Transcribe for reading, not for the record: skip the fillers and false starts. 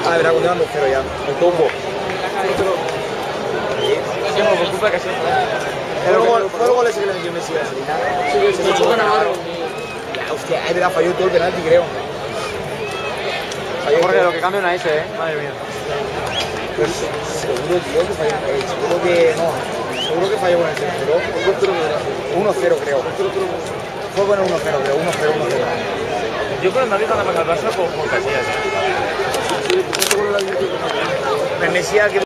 Ah, verá, cuando van 2-0 ya. El tumbo. Sí, por culpa que sí. Fue el gol ese que le metió Messi a la Salina. Sí, se echó Navarro. Hostia, es verdad, falló todo el penalti, creo. Jorge, lo que cambia una S, madre mía. Pues seguro, tío, que falló. Seguro que no. Seguro que falló con el tercero. 1-0, creo. Fue bueno 1-0, creo. 1-0, 1-0. Yo con el Madrid cuando me al Barça por Casillas. Messi que